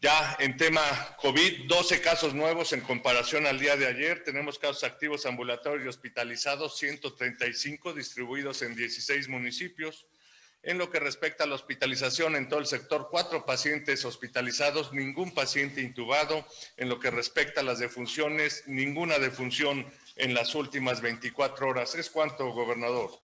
Ya en tema COVID, 12 casos nuevos en comparación al día de ayer. Tenemos casos activos ambulatorios y hospitalizados, 135 distribuidos en 16 municipios. En lo que respecta a la hospitalización en todo el sector, 4 pacientes hospitalizados, ningún paciente intubado. En lo que respecta a las defunciones, ninguna defunción en las últimas 24 horas. ¿Es cuánto, gobernador?